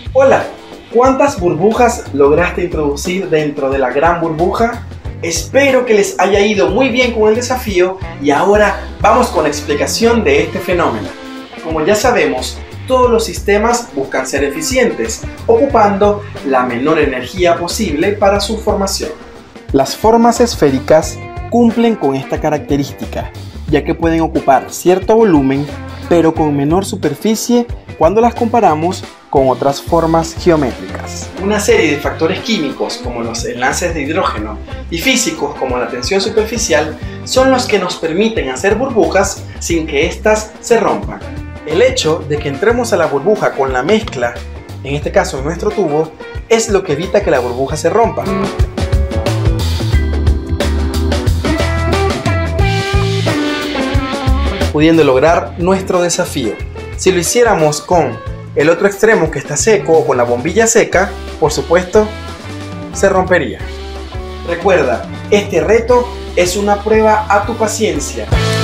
Hola, ¿cuántas burbujas lograste introducir dentro de la gran burbuja? Espero que les haya ido muy bien con el desafío y ahora vamos con la explicación de este fenómeno. Como ya sabemos, todos los sistemas buscan ser eficientes, ocupando la menor energía posible para su formación. Las formas esféricas cumplen con esta característica, ya que pueden ocupar cierto volumen, pero con menor superficie cuando las comparamos con otras formas geométricas. Una serie de factores químicos como los enlaces de hidrógeno y físicos como la tensión superficial son los que nos permiten hacer burbujas sin que éstas se rompan. El hecho de que entremos a la burbuja con la mezcla, en este caso en nuestro tubo, es lo que evita que la burbuja se rompa. Pudiendo lograr nuestro desafío. Si lo hiciéramos con el otro extremo que está seco o con la bombilla seca, por supuesto, se rompería. Recuerda, este reto es una prueba a tu paciencia.